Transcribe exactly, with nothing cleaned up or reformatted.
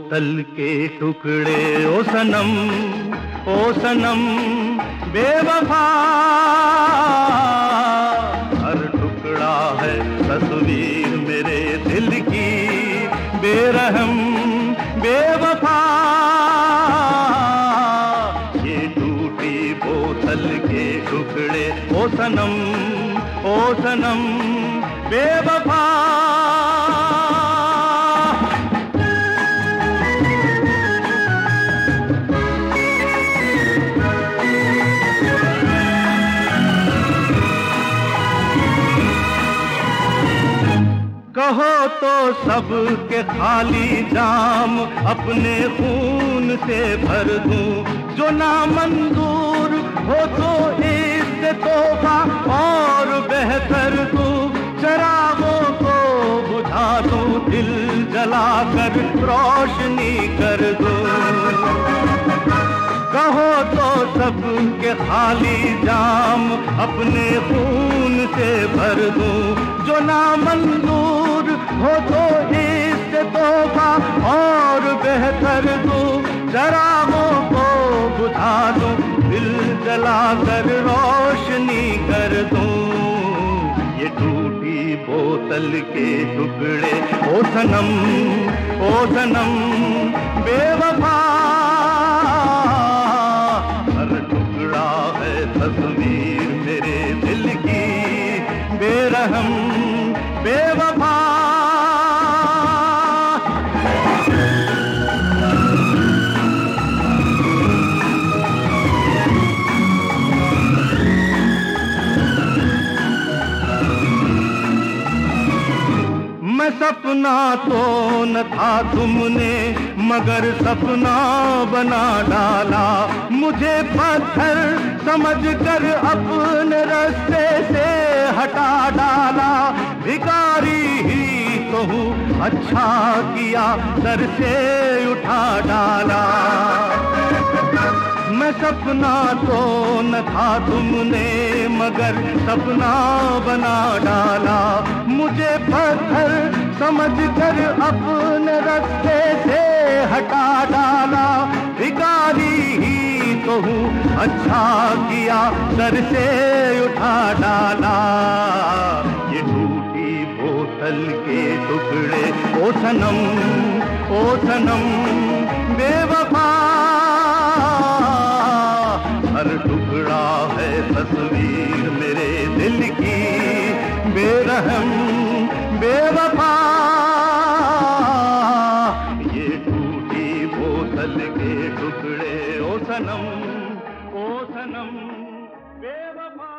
बोतल के टुकड़े ओ सनम, ओ सनम बेवफा। हर टुकड़ा है तस्वीर मेरे दिल की बेरहम बेवफा। ये टूटी बोतल के टुकड़े ओ सनम, ओ सनम बेवफा। कहो तो सबके खाली जाम अपने खून से भर दूं, जो ना मंजूर हो तो इससे तोबा और बेहतर दूं। चरागों को बुझा दूं, दिल जलाकर रोशनी कर दूं। कहो तो सबके खाली जाम अपने खून से भर दूं, जो ना मंजूर हो तो इससे तोबा और बेहतर दूं। चरागों को बुझा दूं, दिल जलाकर रोशनी कर दूं। ये टूटी बोतल के टुकड़े ओ सनम, ओ सनम बेवफा। तस्वीर मेरे दिल की बेरहम बेवफा। मैं सपना तो न था तुमने, मगर सपना बना डाला। मुझे पत्थर समझकर अपने रास्ते से हटा डाला। भिखारी ही तो हूँ, अच्छा किया सर से उठा डाला। मैं सपना तो न था तुमने, मगर सपना बना डाला। मुझे पत्थर समझकर अपने रास्ते से हटा डाला। भिखारी ही तो हूँ, अच्छा किया सर से उठा डाला। ये टूटी बोतल के टुकड़े ओ सनम, ओ सनम बेवफा। हर टुकड़ा है तस्वीर मेरे दिल की बेरहम बेवफा। ये टूटी बोतल के टुकड़े ओ सनम, ओ सनम बेवफा।